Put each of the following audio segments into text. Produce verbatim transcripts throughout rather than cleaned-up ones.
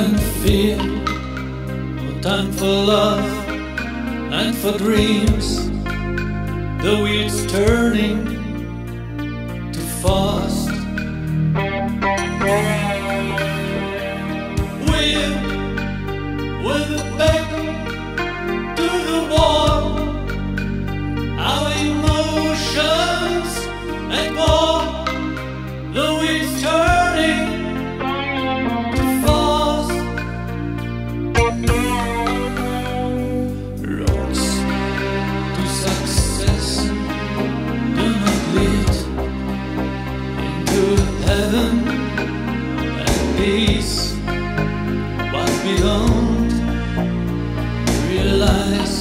and fear, no time for love and for dreams. The wheel's turning too fast. We're with the back to the wall, our emotions at war. The wheel's turning too fast. Roads to success do not lead into heaven and peace, but we don't realize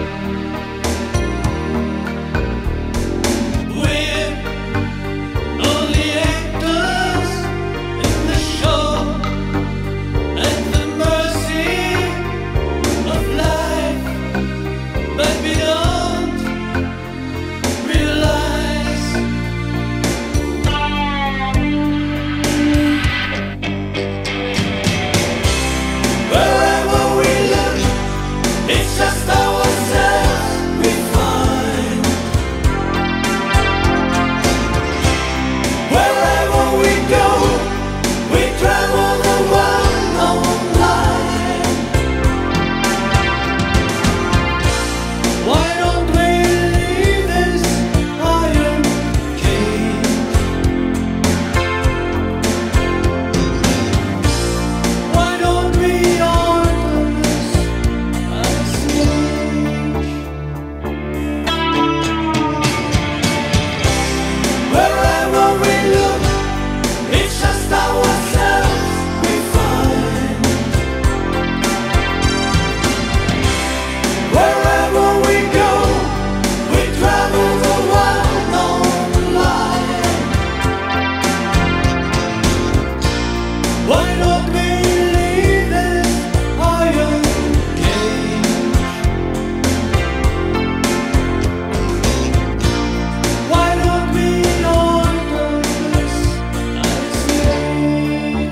we're only actors in the show, at the mercy of life, but we don't realize. Wherever we look, it's just ourselves we find. Wherever we go, we travel the well-known line. Why don't we leave this iron cage? Why don't we alter this stage? Wherever we look, it's just ourselves we find. Wherever we go, we travel the well-known line. Why don't we leave this iron cage? Why don't we alter this stage?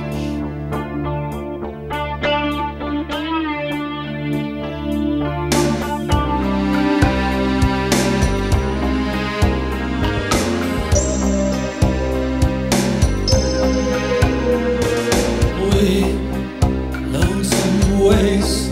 We lonesome ways